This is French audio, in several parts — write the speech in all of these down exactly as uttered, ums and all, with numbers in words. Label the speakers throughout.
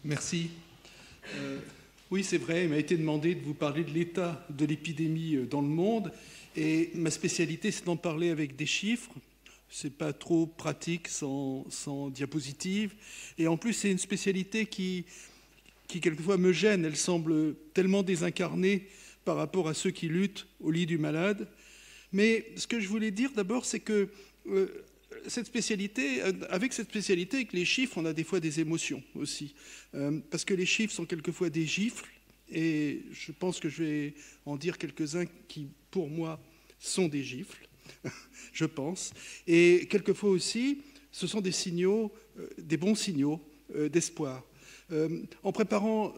Speaker 1: Merci. Euh, oui, c'est vrai, il m'a été demandé de vous parler de l'état de l'épidémie dans le monde. Et ma spécialité, c'est d'en parler avec des chiffres. Ce n'est pas trop pratique sans, sans diapositive. Et en plus, c'est une spécialité qui, qui, quelquefois, me gêne. Elle semble tellement désincarnée par rapport à ceux qui luttent au lit du malade. Mais ce que je voulais dire d'abord, c'est que euh, cette spécialité, avec cette spécialité, avec les chiffres, on a des fois des émotions aussi. Euh, parce que les chiffres sont quelquefois des gifles. Et je pense que je vais en dire quelques-uns qui, pour moi, sont des gifles, je pense. Et quelquefois aussi, ce sont des signaux, euh, des bons signaux euh, d'espoir. Euh, en préparant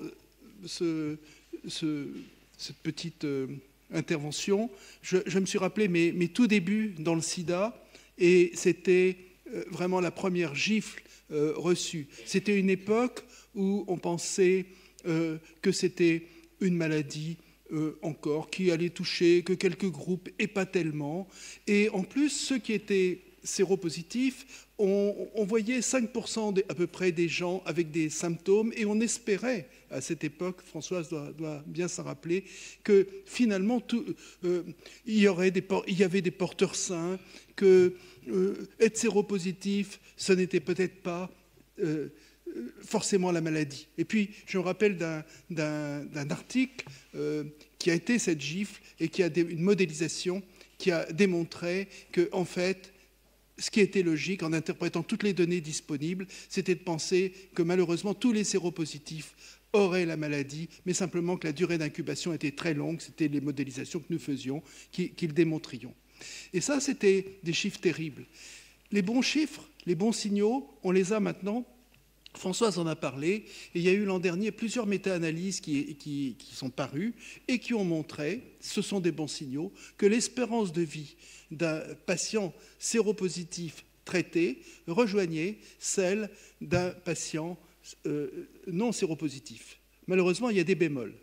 Speaker 1: ce, ce, cette petite euh, intervention, je, je me suis rappelé mes, mes tout débuts dans le sida, et c'était euh, vraiment la première gifle euh, reçue. C'était une époque où on pensait euh, que c'était une maladie euh, encore qui allait toucher que quelques groupes et pas tellement. Et en plus, ceux qui étaient séropositifs, on, on voyait cinq pour cent de, à peu près des gens avec des symptômes, et on espérait à cette époque, Françoise doit, doit bien s'en rappeler, que finalement tout, euh, il, y aurait des, il y avait des porteurs sains, que euh, être séropositif, ce n'était peut-être pas euh, forcément la maladie. Et puis, je me rappelle d'un, d'un, d'un article euh, qui a été cette gifle et qui a des, une modélisation qui a démontré que, en fait, ce qui était logique en interprétant toutes les données disponibles, c'était de penser que malheureusement tous les séropositifs auraient la maladie, mais simplement que la durée d'incubation était très longue. C'était les modélisations que nous faisions qui, qui le démontrions. Et ça, c'était des chiffres terribles. Les bons chiffres, les bons signaux, on les a maintenant. Françoise en a parlé, et il y a eu l'an dernier plusieurs méta-analyses qui, qui, qui sont parues et qui ont montré, ce sont des bons signaux, que l'espérance de vie d'un patient séropositif traité rejoignait celle d'un patient euh, non séropositif. Malheureusement, il y a des bémols.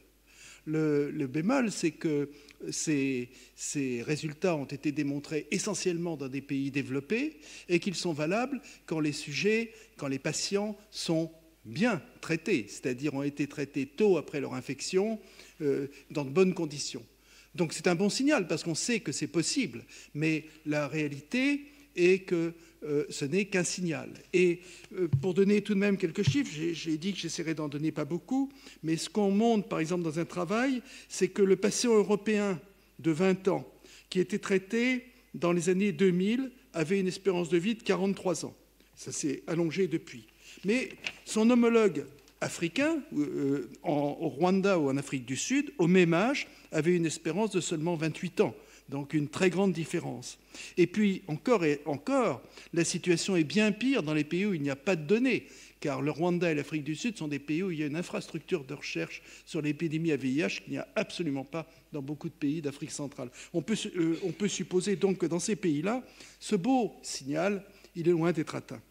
Speaker 1: Le, le bémol, c'est que ces, ces résultats ont été démontrés essentiellement dans des pays développés et qu'ils sont valables quand les sujets, quand les patients sont bien traités, c'est-à-dire ont été traités tôt après leur infection, euh, dans de bonnes conditions. Donc c'est un bon signal parce qu'on sait que c'est possible, mais la réalité est que euh, ce n'est qu'un signal. Et euh, pour donner tout de même quelques chiffres, j'ai, j'ai dit que j'essaierai d'en donner pas beaucoup, mais ce qu'on montre par exemple dans un travail, c'est que le patient européen de vingt ans qui était traité dans les années deux mille avait une espérance de vie de quarante-trois ans. Ça s'est allongé depuis. Mais son homologue africain, euh, en, au Rwanda ou en Afrique du Sud, au même âge, avait une espérance de seulement vingt-huit ans. Donc une très grande différence. Et puis encore et encore, la situation est bien pire dans les pays où il n'y a pas de données, car le Rwanda et l'Afrique du Sud sont des pays où il y a une infrastructure de recherche sur l'épidémie à V I H qu'il n'y a absolument pas dans beaucoup de pays d'Afrique centrale. On peut, euh, on peut supposer donc que dans ces pays-là, ce beau signal, il est loin d'être atteint.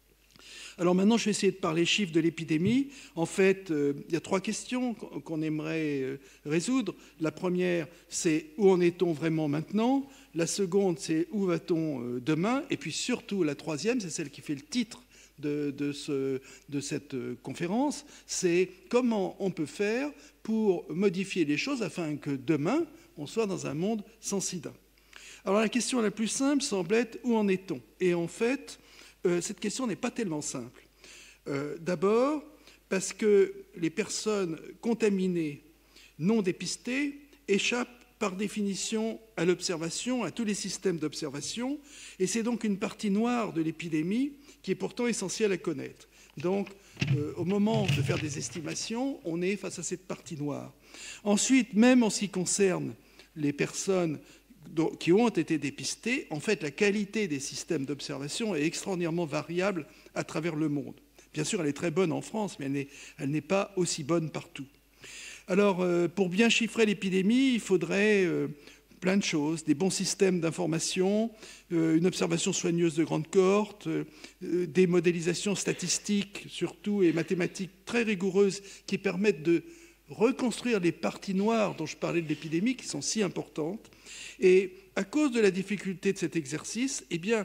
Speaker 1: Alors maintenant, je vais essayer de parler chiffres de l'épidémie. En fait, euh, il y a trois questions qu'on aimerait euh, résoudre. La première, c'est où en est-on vraiment maintenant? La seconde, c'est où va-t-on euh, demain? Et puis surtout, la troisième, c'est celle qui fait le titre de, de, ce, de cette euh, conférence, c'est comment on peut faire pour modifier les choses afin que demain, on soit dans un monde sans sida. Alors la question la plus simple semble être où en est-on? Et en fait, Euh, cette question n'est pas tellement simple. Euh, d'abord, parce que les personnes contaminées non dépistées échappent par définition à l'observation, à tous les systèmes d'observation, et c'est donc une partie noire de l'épidémie qui est pourtant essentielle à connaître. Donc, euh, au moment de faire des estimations, on est face à cette partie noire. Ensuite, même en ce qui concerne les personnes qui ont été dépistés, en fait, la qualité des systèmes d'observation est extraordinairement variable à travers le monde. Bien sûr, elle est très bonne en France, mais elle n'est, elle n'est pas aussi bonne partout. Alors, euh, pour bien chiffrer l'épidémie, il faudrait euh, plein de choses, des bons systèmes d'information, euh, une observation soigneuse de grande cohorte, euh, des modélisations statistiques, surtout, et mathématiques très rigoureuses qui permettent de reconstruire les parties noires dont je parlais de l'épidémie, qui sont si importantes. Et à cause de la difficulté de cet exercice, eh bien,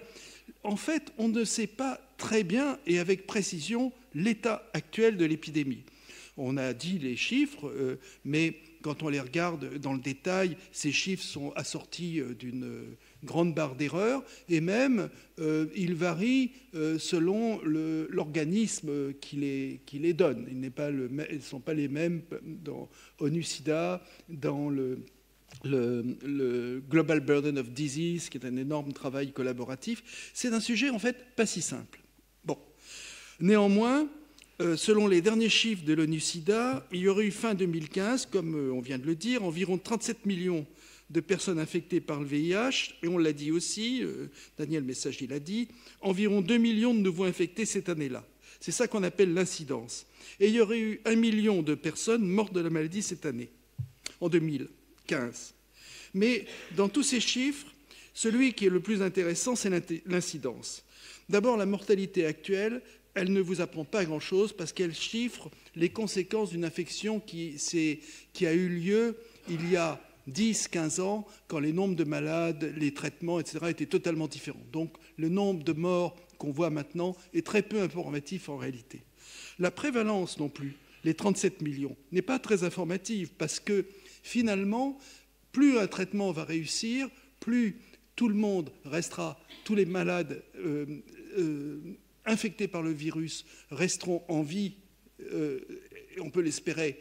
Speaker 1: En fait, on ne sait pas très bien et avec précision l'état actuel de l'épidémie. On a dit les chiffres, euh, mais quand on les regarde dans le détail, ces chiffres sont assortis d'une grande barre d'erreur et même euh, ils varient euh, selon l'organisme qui les, qui les donne. Ils ne sont pas les mêmes dans ONU-SIDA, dans le, le, le Global Burden of Disease, qui est un énorme travail collaboratif. C'est un sujet en fait pas si simple. Bon. Néanmoins, Euh, selon les derniers chiffres de l'ONU-SIDA, il y aurait eu fin deux mille quinze, comme euh, on vient de le dire, environ trente-sept millions de personnes infectées par le V I H, et on l'a dit aussi, euh, Daniel Messager l'a dit, environ deux millions de nouveaux infectés cette année-là. C'est ça qu'on appelle l'incidence. Et il y aurait eu un million de personnes mortes de la maladie cette année, en deux mille quinze. Mais dans tous ces chiffres, celui qui est le plus intéressant, c'est l'incidence. D'abord, la mortalité actuelle, elle ne vous apprend pas grand-chose parce qu'elle chiffre les conséquences d'une infection qui, qui a eu lieu il y a dix, quinze ans, quand les nombres de malades, les traitements, et cetera étaient totalement différents. Donc le nombre de morts qu'on voit maintenant est très peu informatif en réalité. La prévalence non plus, les trente-sept millions, n'est pas très informative parce que finalement, plus un traitement va réussir, plus tout le monde restera, tous les malades euh, euh, infectés par le virus resteront en vie, euh, on peut l'espérer,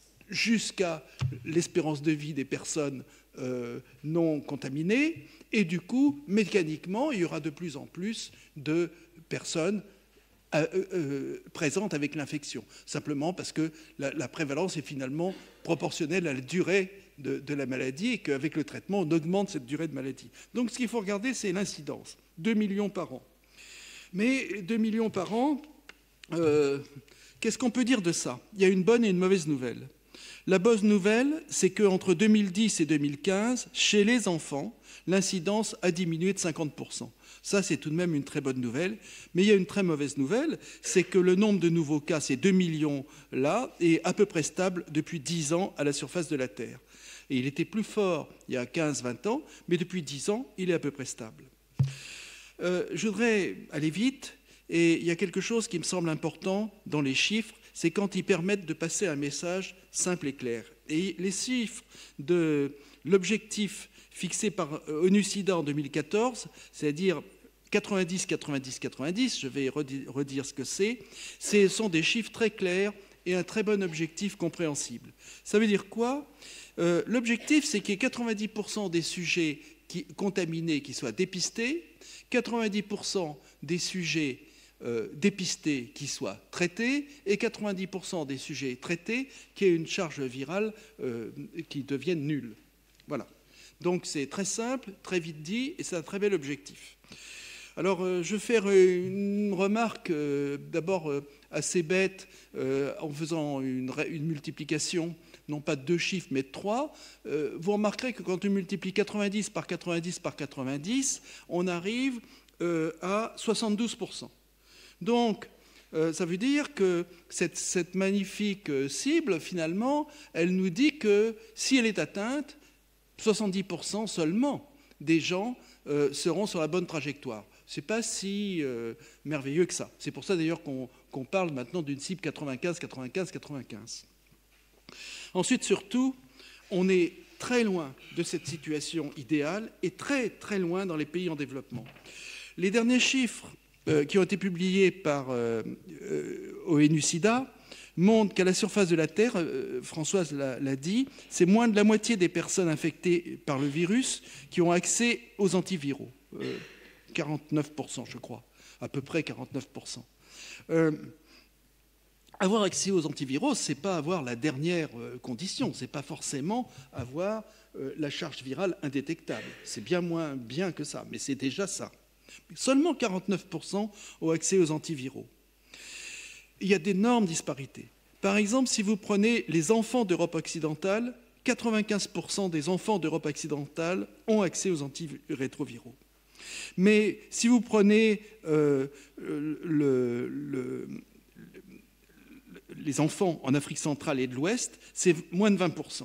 Speaker 1: jusqu'à l'espérance de vie des personnes euh, non contaminées. Et du coup, mécaniquement, il y aura de plus en plus de personnes euh, euh, présentes avec l'infection. Simplement parce que la, la prévalence est finalement proportionnelle à la durée de, de la maladie et qu'avec le traitement, on augmente cette durée de maladie. Donc ce qu'il faut regarder, c'est l'incidence. deux millions par an. Mais deux millions par an, euh, qu'est-ce qu'on peut dire de ça? Il y a une bonne et une mauvaise nouvelle. La bonne nouvelle, c'est qu'entre deux mille dix et deux mille quinze, chez les enfants, l'incidence a diminué de cinquante pour cent. Ça, c'est tout de même une très bonne nouvelle. Mais il y a une très mauvaise nouvelle, c'est que le nombre de nouveaux cas, ces deux millions là, est à peu près stable depuis dix ans à la surface de la Terre. Et il était plus fort il y a quinze vingt ans, mais depuis dix ans, il est à peu près stable. Euh, je voudrais aller vite, et il y a quelque chose qui me semble important dans les chiffres, c'est quand ils permettent de passer un message simple et clair. Et les chiffres de l'objectif fixé par ONU-SIDA en deux mille quatorze, c'est-à-dire quatre-vingt-dix, quatre-vingt-dix, quatre-vingt-dix, je vais redire ce que c'est, ce sont des chiffres très clairs et un très bon objectif compréhensible. Ça veut dire quoi? euh, L'objectif, c'est qu'il y ait quatre-vingt-dix pour cent des sujets qui, contaminés qui soient dépistés, quatre-vingt-dix pour cent des sujets euh, dépistés qui soient traités et quatre-vingt-dix pour cent des sujets traités qui aient une charge virale euh, qui devienne nulle. Voilà. Donc c'est très simple, très vite dit et c'est un très bel objectif. Alors euh, je vais faire une remarque euh, d'abord euh, assez bête euh, en faisant une, une multiplication, non pas de deux chiffres mais de trois. Euh, vous remarquerez que quand on multiplie quatre-vingt-dix par quatre-vingt-dix par quatre-vingt-dix, on arrive euh, à soixante-douze pour cent. Donc euh, ça veut dire que cette, cette magnifique cible, finalement, elle nous dit que si elle est atteinte, soixante-dix pour cent seulement des gens euh, seront sur la bonne trajectoire. Ce n'est pas si euh, merveilleux que ça. C'est pour ça d'ailleurs qu'on qu'on parle maintenant d'une cible quatre-vingt-quinze, quatre-vingt-quinze, quatre-vingt-quinze. Ensuite, surtout, on est très loin de cette situation idéale et très très loin dans les pays en développement. Les derniers chiffres euh, qui ont été publiés par euh, euh, ONU-SIDA montre qu'à la surface de la Terre, euh, Françoise l'a dit, c'est moins de la moitié des personnes infectées par le virus qui ont accès aux antiviraux. Euh, quarante-neuf pour cent, je crois, à peu près quarante-neuf pour cent. Euh, avoir accès aux antiviraux, ce n'est pas avoir la dernière euh, condition, ce n'est pas forcément avoir euh, la charge virale indétectable. C'est bien moins bien que ça, mais c'est déjà ça. Seulement quarante-neuf pour cent ont accès aux antiviraux. Il y a d'énormes disparités. Par exemple, si vous prenez les enfants d'Europe occidentale, quatre-vingt-quinze pour cent des enfants d'Europe occidentale ont accès aux antirétroviraux. Mais si vous prenez euh, le, le, le, les enfants en Afrique centrale et de l'Ouest, c'est moins de vingt pour cent.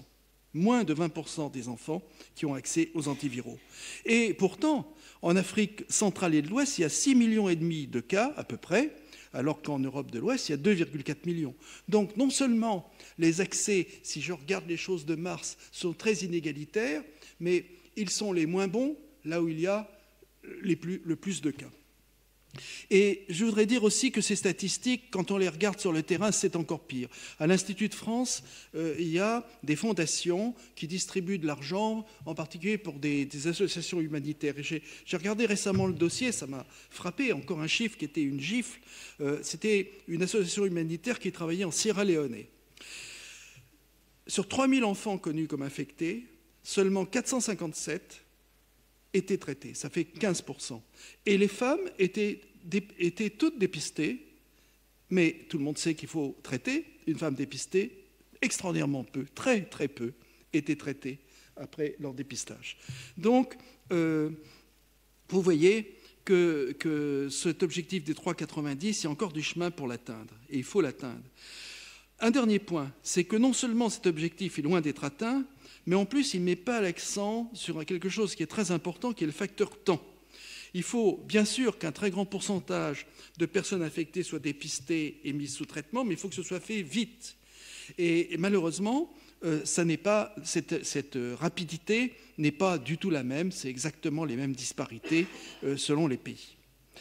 Speaker 1: Moins de vingt pour cent des enfants qui ont accès aux antiviraux. Et pourtant, en Afrique centrale et de l'Ouest, il y a six millions et demi de cas à peu près, alors qu'en Europe de l'Ouest, il y a deux virgule quatre millions. Donc non seulement les accès, si je regarde les choses de Mars, sont très inégalitaires, mais ils sont les moins bons là où il y a les plus, le plus de cas. Et je voudrais dire aussi que ces statistiques, quand on les regarde sur le terrain, c'est encore pire. À l'Institut de France, euh, il y a des fondations qui distribuent de l'argent, en particulier pour des, des associations humanitaires. Et j'ai, j'ai regardé récemment le dossier, ça m'a frappé, encore un chiffre qui était une gifle. Euh, c'était une association humanitaire qui travaillait en Sierra Leone. Sur trois mille enfants connus comme infectés, seulement quatre cent cinquante-sept étaient traités, ça fait quinze pour cent. Et les femmes étaient, étaient toutes dépistées, mais tout le monde sait qu'il faut traiter. Une femme dépistée, extraordinairement peu, très très peu, étaient traitées après leur dépistage. Donc, euh, vous voyez que, que cet objectif des trois virgule quatre-vingt-dix, il y a encore du chemin pour l'atteindre, et il faut l'atteindre. Un dernier point, c'est que non seulement cet objectif est loin d'être atteint, mais en plus, il ne met pas l'accent sur quelque chose qui est très important, qui est le facteur temps. Il faut bien sûr qu'un très grand pourcentage de personnes infectées soient dépistées et mises sous traitement, mais il faut que ce soit fait vite. Et, et malheureusement, euh, ça n'est pas, cette, cette rapidité n'est pas du tout la même, c'est exactement les mêmes disparités euh, selon les pays.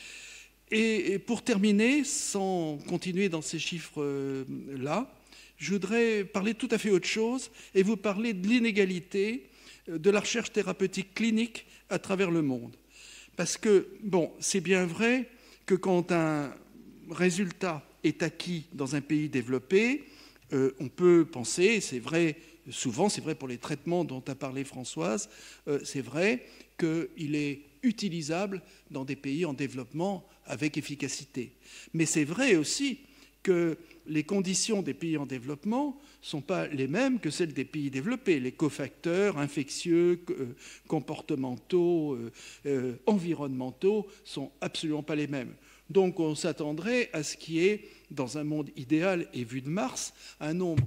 Speaker 1: Et, et pour terminer, sans continuer dans ces chiffres-là, je voudrais parler de tout à fait autre chose et vous parler de l'inégalité de la recherche thérapeutique clinique à travers le monde. Parce que, bon, c'est bien vrai que quand un résultat est acquis dans un pays développé, euh, on peut penser, c'est vrai, souvent c'est vrai pour les traitements dont a parlé Françoise, euh, c'est vrai qu'il est utilisable dans des pays en développement avec efficacité. Mais c'est vrai aussi que les conditions des pays en développement ne sont pas les mêmes que celles des pays développés. Les cofacteurs infectieux, euh, comportementaux, euh, euh, environnementaux ne sont absolument pas les mêmes. Donc on s'attendrait à ce qu'il y ait, dans un monde idéal et vu de Mars, un nombre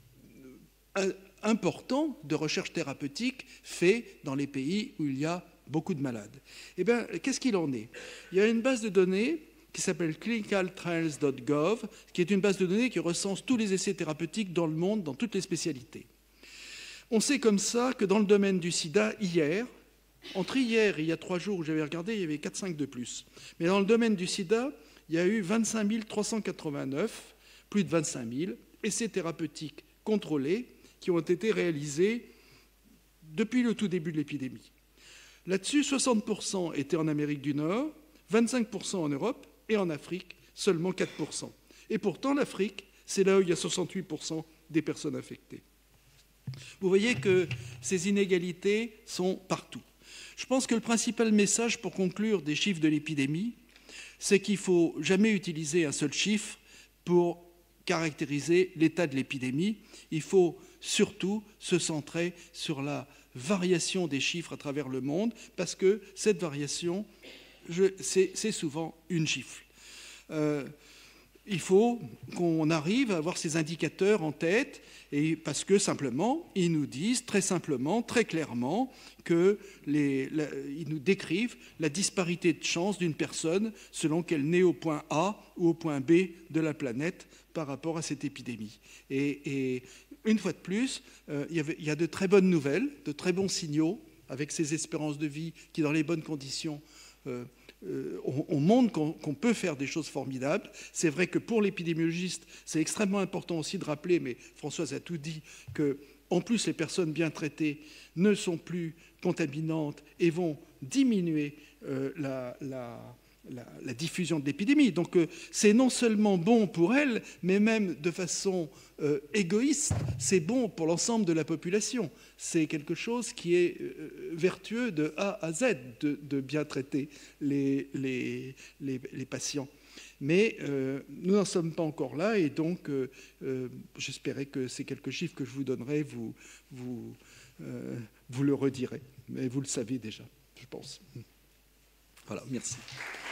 Speaker 1: important de recherches thérapeutiques faites dans les pays où il y a beaucoup de malades. Eh bien, qu'est-ce qu'il en est? Il y a une base de données qui s'appelle clinical trials dot gov, qui est une base de données qui recense tous les essais thérapeutiques dans le monde, dans toutes les spécialités. On sait comme ça que dans le domaine du sida, hier, entre hier et il y a trois jours où j'avais regardé, il y avait quatre cinq de plus. Mais dans le domaine du sida, il y a eu vingt-cinq mille trois cent quatre-vingt-neuf, plus de vingt-cinq mille, essais thérapeutiques contrôlés qui ont été réalisés depuis le tout début de l'épidémie. Là-dessus, soixante pour cent étaient en Amérique du Nord, vingt-cinq pour cent en Europe, et en Afrique, seulement quatre pour cent. Et pourtant, l'Afrique, c'est là où il y a soixante-huit pour cent des personnes infectées. Vous voyez que ces inégalités sont partout. Je pense que le principal message pour conclure des chiffres de l'épidémie, c'est qu'il ne faut jamais utiliser un seul chiffre pour caractériser l'état de l'épidémie. Il faut surtout se centrer sur la variation des chiffres à travers le monde, parce que cette variation, c'est souvent une gifle. Euh, il faut qu'on arrive à avoir ces indicateurs en tête, et parce que simplement, ils nous disent très simplement, très clairement, que les, la, ils nous décrivent la disparité de chance d'une personne selon qu'elle naît au point A ou au point B de la planète par rapport à cette épidémie. Et, et une fois de plus, euh, il, y avait, il y a de très bonnes nouvelles, de très bons signaux, avec ces espérances de vie qui, dans les bonnes conditions, euh, euh, on, on montre qu'on qu'on peut faire des choses formidables. C'est vrai que pour l'épidémiologiste, c'est extrêmement important aussi de rappeler, mais Françoise a tout dit, que en plus les personnes bien traitées ne sont plus contaminantes et vont diminuer euh, la, la La, la diffusion de l'épidémie. Donc euh, c'est non seulement bon pour elle, mais même de façon euh, égoïste, c'est bon pour l'ensemble de la population. C'est quelque chose qui est euh, vertueux de A à Z, de, de bien traiter les, les, les, les patients. Mais euh, nous n'en sommes pas encore là, et donc euh, euh, j'espérais que ces quelques chiffres que je vous donnerai, vous, vous, euh, vous le redirez. Mais vous le savez déjà, je pense. Voilà, merci.